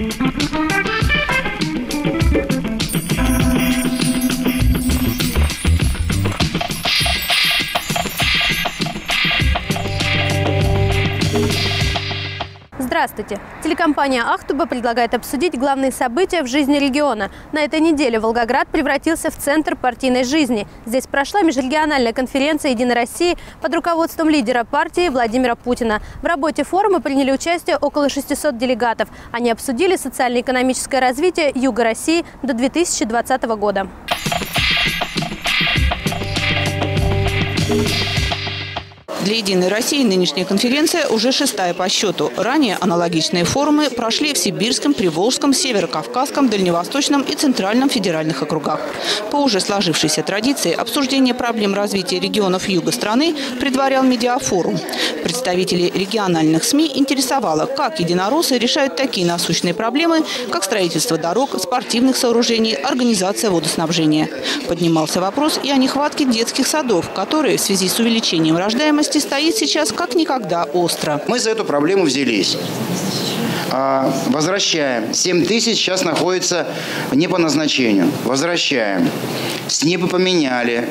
Здравствуйте! Телекомпания «Ахтуба» предлагает обсудить главные события в жизни региона. На этой неделе Волгоград превратился в центр партийной жизни. Здесь прошла межрегиональная конференция «Единой России» под руководством лидера партии Владимира Путина. В работе форума приняли участие около 600 делегатов. Они обсудили социально-экономическое развитие Юга России до 2020 года. Для «Единой России» нынешняя конференция уже 6-я по счету. Ранее аналогичные форумы прошли в Сибирском, Приволжском, Северо-Кавказском, Дальневосточном и Центральном федеральных округах. По уже сложившейся традиции обсуждение проблем развития регионов юга страны предварял медиафорум. Представителей региональных СМИ интересовало, как единороссы решают такие насущные проблемы, как строительство дорог, спортивных сооружений, организация водоснабжения. Поднимался вопрос и о нехватке детских садов, которые в связи с увеличением рождаемости стоит сейчас как никогда остро. Мы за эту проблему взялись. Возвращаем. 7 тысяч сейчас находится не по назначению. Возвращаем. СНИПы поменяли.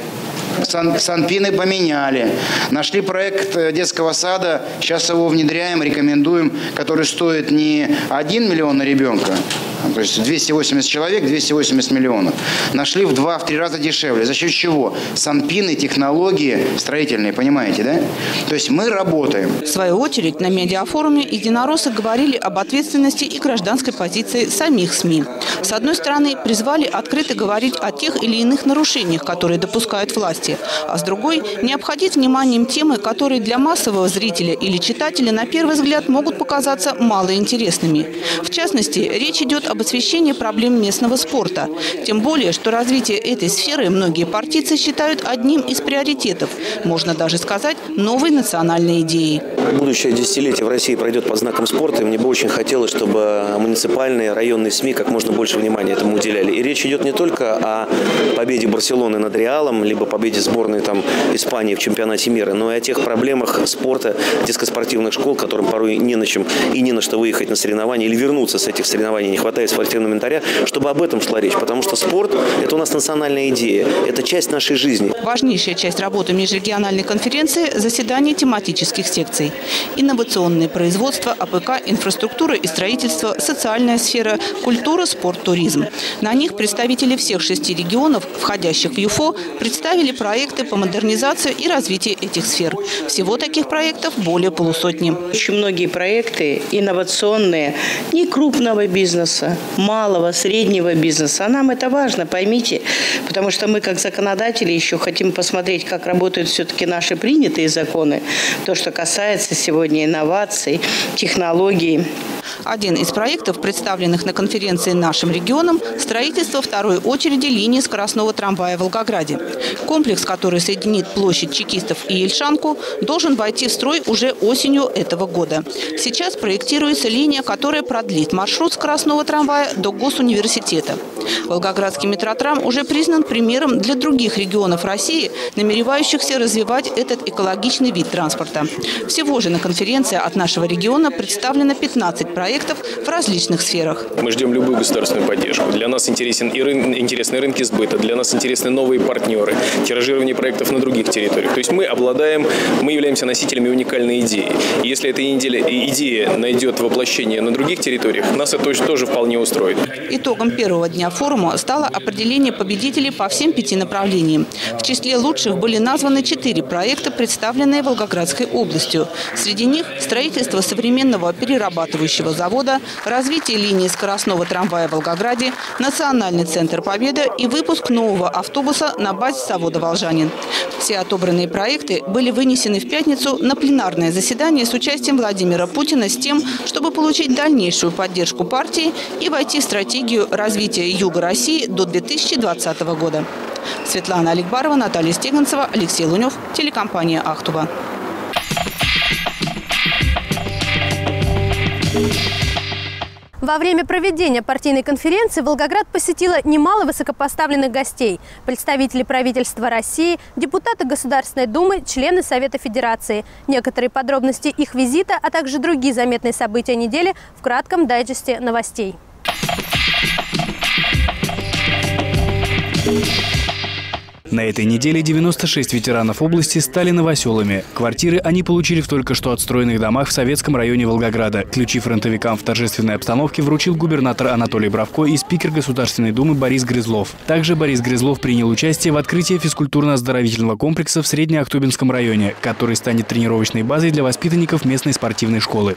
Санпины поменяли. Нашли проект детского сада. Сейчас его внедряем, рекомендуем, который стоит не 1 миллион на ребенка, то есть 280 человек, 280 миллионов. Нашли в 2-3 раза дешевле. За счет чего? Санпины, технологии строительные, понимаете, да? То есть мы работаем. В свою очередь на медиафоруме единороссы говорили об ответственности и гражданской позиции самих СМИ. С одной стороны, призвали открыто говорить о тех или иных нарушениях, которые допускают власти, а с другой – не обходить вниманием темы, которые для массового зрителя или читателя на первый взгляд могут показаться малоинтересными. В частности, речь идет об освещении проблем местного спорта. Тем более, что развитие этой сферы многие партийцы считают одним из приоритетов. Можно даже сказать, новой национальной идеей. Будущее десятилетие в России пройдет под знаком спорта, и мне бы очень хотелось, чтобы муниципальные, районные СМИ как можно больше внимания этому уделяли. И речь идет не только о победе Барселоны над Реалом, либо победе сборной Испании в чемпионате мира, но и о тех проблемах спорта, детско-спортивных школ, которым порой не на чем и не на что выехать на соревнования или вернуться с этих соревнований, не хватает спортивного инвентаря, чтобы об этом шла речь. Потому что спорт – это у нас национальная идея, это часть нашей жизни. Важнейшая часть работы межрегиональной конференции – заседание тематических секций. Инновационное производство, АПК, инфраструктура и строительство, социальная сфера, культура, спорт, туризм. На них представители всех 6 регионов, входящих в ЮФО, представили проекты по модернизации и развитию этих сфер. Всего таких проектов более полусотни. Очень многие проекты инновационные, не крупного бизнеса, малого, среднего бизнеса. А нам это важно, поймите, потому что мы как законодатели еще хотим посмотреть, как работают все-таки наши принятые законы, то, что касается сегодня инноваций, технологий. Один из проектов, представленных на конференции нашим регионам – строительство второй очереди линии скоростного трамвая в Волгограде. Комплекс, который соединит площадь Чекистов и Ельшанку, должен войти в строй уже осенью этого года. Сейчас проектируется линия, которая продлит маршрут скоростного трамвая до Госуниверситета. Волгоградский метротрам уже признан примером для других регионов России, намеревающихся развивать этот экологичный вид транспорта. Всего же на конференции от нашего региона представлено 15 проектов в различных сферах. Мы ждем любую государственную поддержку. Для нас интересны рынки сбыта, для нас интересны новые партнеры, тиражирование проектов на других территориях. То есть мы являемся носителями уникальной идеи. И если эта идея найдет воплощение на других территориях, нас это тоже вполне устроит. Итогом первого дня форума стало определение победителей по всем 5 направлениям. В числе лучших были названы 4 проекта, представленные Волгоградской областью. Среди них строительство современного перерабатывающего завода, развитие линии скоростного трамвая в Волгограде, Национальный центр «Победа» и выпуск нового автобуса на базе завода «Волжанин». Все отобранные проекты были вынесены в пятницу на пленарное заседание с участием Владимира Путина с тем, чтобы получить дальнейшую поддержку партии и войти в стратегию развития Юга России до 2020 года. Светлана Аликбарова, Наталья Стеганцева, Алексей Лунев, телекомпания «Ахтуба». В Во время проведения партийной конференции Волгоград посетило немало высокопоставленных гостей. Представители правительства России, депутаты Государственной Думы, члены Совета Федерации. Некоторые подробности их визита, а также другие заметные события недели в кратком дайджесте новостей. На этой неделе 96 ветеранов области стали новоселами. Квартиры они получили в только что отстроенных домах в Советском районе Волгограда. Ключи фронтовикам в торжественной обстановке вручил губернатор Анатолий Бравко и спикер Государственной Думы Борис Грызлов. Также Борис Грызлов принял участие в открытии физкультурно-оздоровительного комплекса в Среднеактубинском районе, который станет тренировочной базой для воспитанников местной спортивной школы.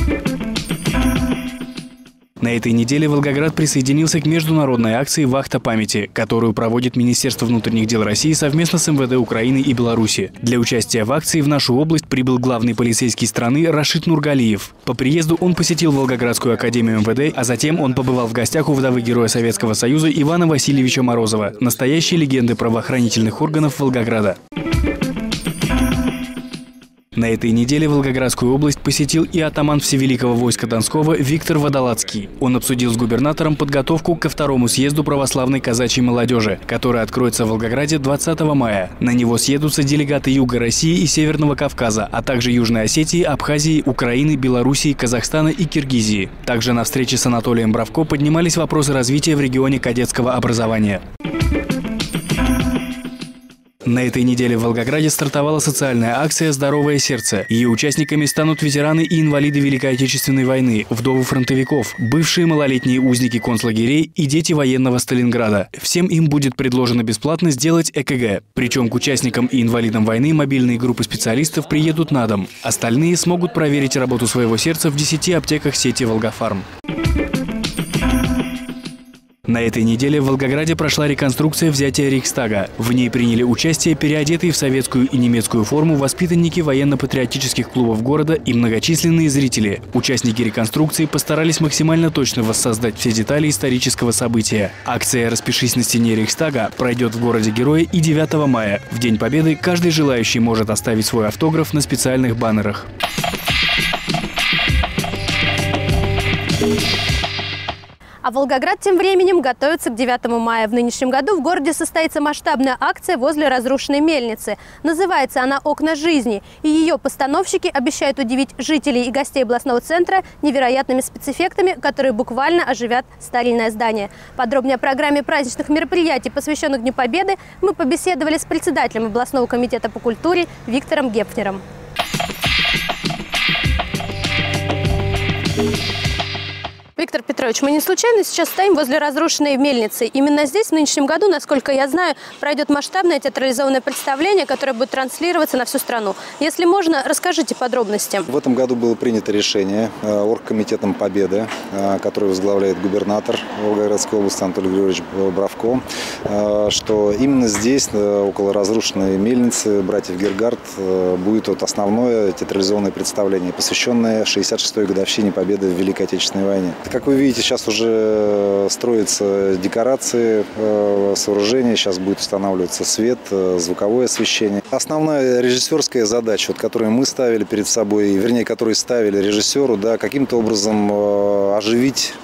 На этой неделе Волгоград присоединился к международной акции «Вахта памяти», которую проводит Министерство внутренних дел России совместно с МВД Украины и Беларуси. Для участия в акции в нашу область прибыл главный полицейский страны Рашид Нургалиев. По приезду он посетил Волгоградскую академию МВД, а затем он побывал в гостях у вдовы Героя Советского Союза Ивана Васильевича Морозова, настоящей легенды правоохранительных органов Волгограда. На этой неделе Волгоградскую область посетил и атаман Всевеликого войска Донского Виктор Водолацкий. Он обсудил с губернатором подготовку ко второму съезду православной казачьей молодежи, который откроется в Волгограде 20 мая. На него съедутся делегаты Юга России и Северного Кавказа, а также Южной Осетии, Абхазии, Украины, Белоруссии, Казахстана и Киргизии. Также на встрече с Анатолием Бравко поднимались вопросы развития в регионе кадетского образования. На этой неделе в Волгограде стартовала социальная акция «Здоровое сердце». Ее участниками станут ветераны и инвалиды Великой Отечественной войны, вдовы фронтовиков, бывшие малолетние узники концлагерей и дети военного Сталинграда. Всем им будет предложено бесплатно сделать ЭКГ. Причем к участникам и инвалидам войны мобильные группы специалистов приедут на дом. Остальные смогут проверить работу своего сердца в 10 аптеках сети «Волгофарм». На этой неделе в Волгограде прошла реконструкция взятия Рейхстага. В ней приняли участие переодетые в советскую и немецкую форму воспитанники военно-патриотических клубов города и многочисленные зрители. Участники реконструкции постарались максимально точно воссоздать все детали исторического события. Акция «Распишись на стене Рейхстага» пройдет в городе-герое и 9 мая. В День Победы каждый желающий может оставить свой автограф на специальных баннерах. А Волгоград тем временем готовится к 9 мая. В нынешнем году в городе состоится масштабная акция возле разрушенной мельницы. Называется она «Окна жизни». И ее постановщики обещают удивить жителей и гостей областного центра невероятными спецэффектами, которые буквально оживят старинное здание. Подробнее о программе праздничных мероприятий, посвященных Дню Победы, мы побеседовали с председателем областного комитета по культуре Виктором Гепнером. Виктор Петрович, мы не случайно сейчас стоим возле разрушенной мельницы. Именно здесь в нынешнем году, насколько я знаю, пройдет масштабное театрализованное представление, которое будет транслироваться на всю страну. Если можно, расскажите подробности. В этом году было принято решение Оргкомитетом Победы, который возглавляет губернатор Волгоградской области Анатолий Григорьевич Бравко, что именно здесь, около разрушенной мельницы братьев Гергард, будет основное театрализованное представление, посвященное 66-й годовщине Победы в Великой Отечественной войне. Как вы видите, сейчас уже строятся декорации, сооружения, сейчас будет устанавливаться свет, звуковое освещение. Основная режиссерская задача, которую мы ставили перед собой, вернее, которую ставили режиссеру, каким-то образом оживить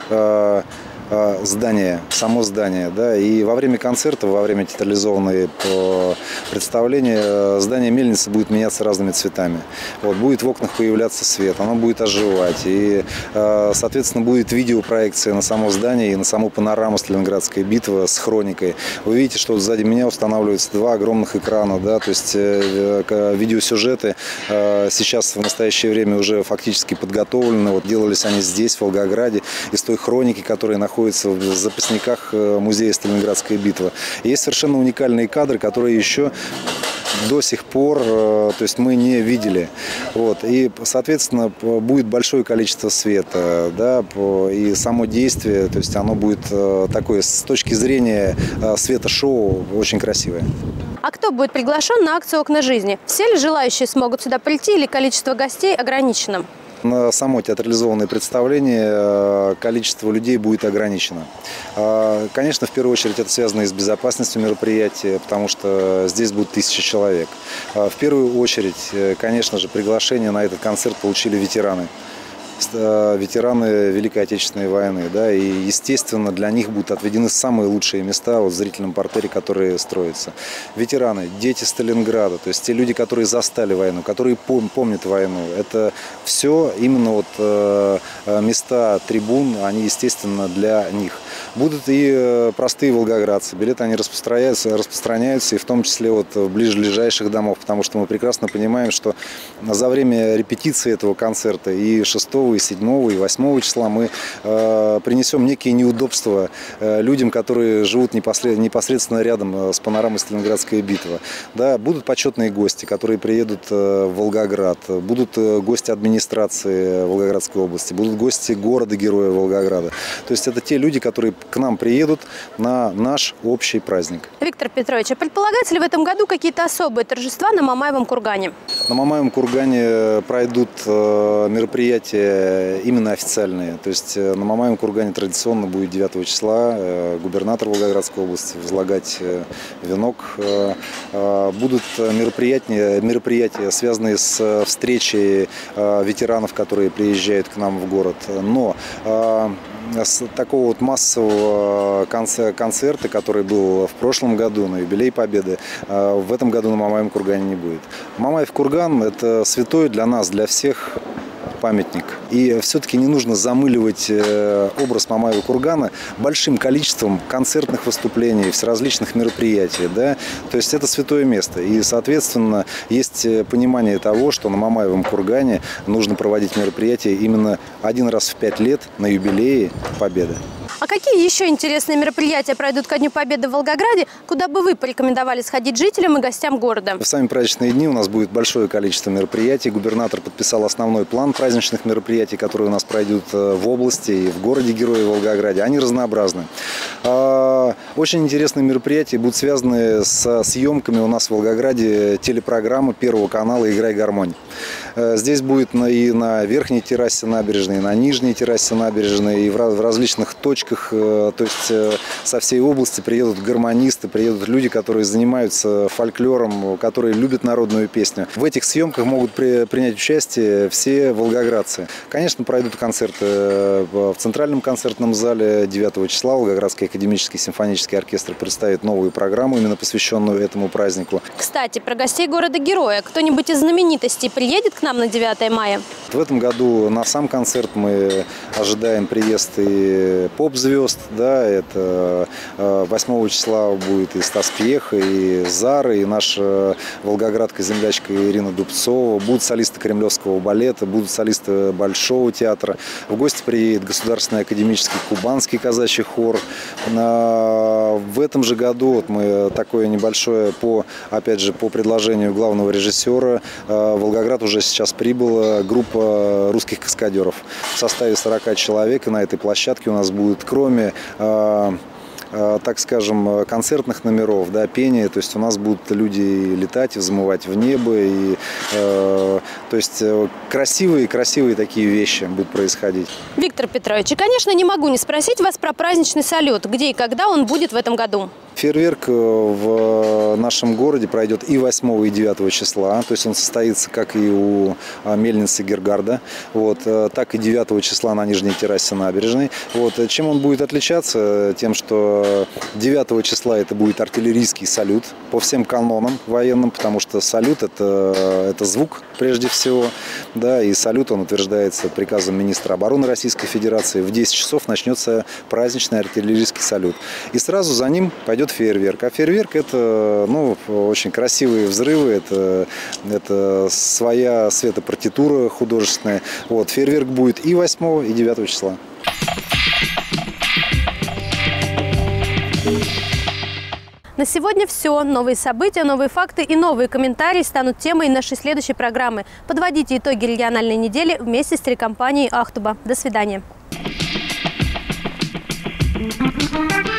здание, само здание. И во время концерта, во время театрализованного представления здание мельницы будет меняться разными цветами. Будет в окнах появляться свет, оно будет оживать. И, соответственно, будет видеопроекция на само здание и на саму панораму Сталинградской битвы с хроникой. Вы видите, что сзади меня устанавливаются 2 огромных экрана. То есть видеосюжеты сейчас в настоящее время уже фактически подготовлены. Делались они здесь, в Волгограде, из той хроники, которая находится в запасниках музея Сталинградской битвы. И есть совершенно уникальные кадры, которые еще до сих пор, то есть мы не видели. И, соответственно, будет большое количество света, и само действие, то есть оно будет такое, с точки зрения света-шоу, очень красивое. А кто будет приглашен на акцию «Окна жизни»? Все ли желающие смогут сюда прийти или количество гостей ограничено? На само театрализованное представление количество людей будет ограничено. Конечно, в первую очередь это связано и с безопасностью мероприятия, потому что здесь будет 1000 человек. В первую очередь, конечно же, приглашение на этот концерт получили ветераны. ветераны Великой Отечественной войны. Да, и, естественно, для них будут отведены самые лучшие места в зрительном портере, которые строятся. Ветераны, дети Сталинграда, то есть те люди, которые застали войну, которые помнят войну. Это все именно места трибун, они, естественно, для них. Будут и простые волгоградцы. Билеты они распространяются, и в том числе в ближайших домов, потому что мы прекрасно понимаем, что за время репетиции этого концерта и 6, и 7, и 8 числа мы принесем некие неудобства людям, которые живут непосредственно рядом с панорамой Сталинградская битва. Да, будут почетные гости, которые приедут в Волгоград, будут гости администрации Волгоградской области, будут гости города-героя Волгограда. То есть это те люди, которые к нам приедут на наш общий праздник. Виктор Петрович, а предполагается ли в этом году какие-то особые торжества на Мамаевом кургане? На Мамаевом кургане пройдут мероприятия именно официальные. То есть на Мамаевом кургане традиционно будет 9 числа губернатор Волгоградской области возлагать венок. Будут мероприятия, связанные с встречей ветеранов, которые приезжают к нам в город. Но с такого массового концерта, который был в прошлом году на юбилей Победы, в этом году на Мамаевом кургане не будет. Мамаев курган – это святой для нас, для всех памятник. И все-таки не нужно замыливать образ Мамаева кургана большим количеством концертных выступлений, всеразличных мероприятий. Да? То есть это святое место. И, соответственно, есть понимание того, что на Мамаевом кургане нужно проводить мероприятия именно 1 раз в 5 лет на юбилее Победы. А какие еще интересные мероприятия пройдут ко Дню Победы в Волгограде, куда бы вы порекомендовали сходить жителям и гостям города? В сами праздничные дни у нас будет большое количество мероприятий. Губернатор подписал основной план праздничных мероприятий, которые у нас пройдут в области и в городе-герое Волгограде. Они разнообразны. Очень интересные мероприятия будут связаны со съемками у нас в Волгограде телепрограммы Первого канала «Играй гармонь». Здесь будет и на верхней террасе набережной, и на нижней террасе набережной, и в различных точках. То есть со всей области приедут гармонисты, приедут люди, которые занимаются фольклором, которые любят народную песню. В этих съемках могут принять участие все волгоградцы. Конечно, пройдут концерты в Центральном концертном зале 9 числа. Волгоградский академический симфонический оркестр представит новую программу, именно посвященную этому празднику. Кстати, про гостей города-героя. Кто-нибудь из знаменитостей приедет к нам на 9 мая? В этом году на сам концерт мы ожидаем приезд и поп-звезд. Да, это 8 числа будет и Стас Пьеха, и Зара, и наша волгоградка-землячка Ирина Дубцова. Будут солисты Кремлевского балета, будут солисты Большого театра. В гости приедет Государственный академический кубанский казачий хор. В этом же году мы такое небольшое, опять же, по предложению главного режиссера, в Волгоград уже сейчас прибыла группа русских каскадеров в составе 40 человек. И на этой площадке у нас будет, кроме так скажем, концертных номеров, да, пения, то есть у нас будут люди летать, взмывать в небо, и, то есть красивые такие вещи будут происходить. Виктор Петрович, и, конечно, не могу не спросить вас про праздничный салют, где и когда он будет в этом году. Фейерверк в нашем городе пройдет и 8 и 9 числа, то есть он состоится как и у мельницы Гергарда, так и 9 числа на нижней террасе набережной. Чем он будет отличаться? Тем, что 9 числа это будет артиллерийский салют по всем канонам военным, потому что салют это звук прежде всего, да, и салют он утверждается приказом министра обороны Российской Федерации. В 10 часов начнется праздничный артиллерийский салют. И сразу за ним пойдет фейерверк. А фейерверк это очень красивые взрывы, это своя светопартитура художественная. Фейерверк будет и 8 и 9 числа. На сегодня все. Новые события, новые факты и новые комментарии станут темой нашей следующей программы. Подводите итоги региональной недели вместе с телекомпанией «Ахтуба». До свидания.